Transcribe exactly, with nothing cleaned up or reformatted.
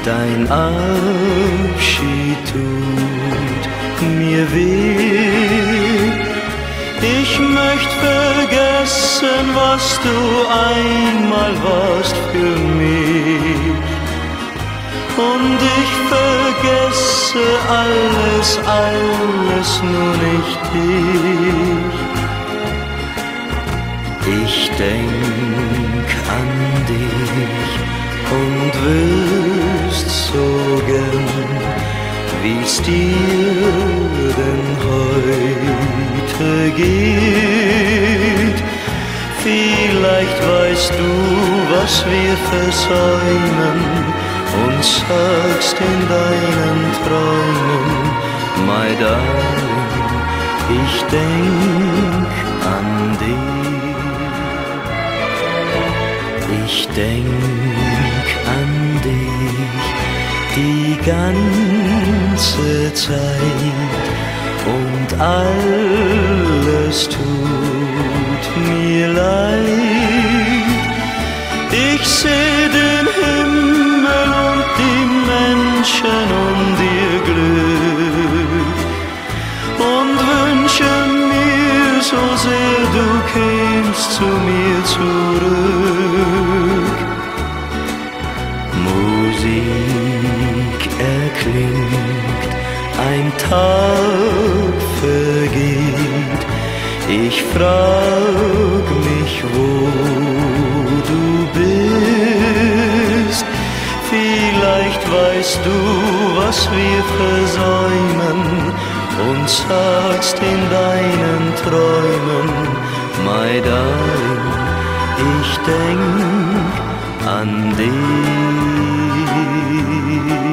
Dein Abschied tut mir weh. Ich möcht vergessen, was du einmal warst für mich. Und ich vergesse alles, alles, nur nicht dich. Ich denk an dich und wüsst so gern, wie's dir denn heute geht. Vielleicht weißt du, was wir versäumen, und sagst in deinen Träumen, my darling, ich denk an dich. Ich denk an dich die ganze Zeit und alles tut mir leid. Ich seh den Himmel und die Menschen um dir Glück und wünsche mir so sehr, du kämst zu mir zurück. Musik erklingt, ein Tag vergeht. Ich frag mich, wo du bist. Vielleicht weißt du, was wir versäumen, und sagst in deinen Träumen, my darling, ich denk an dich.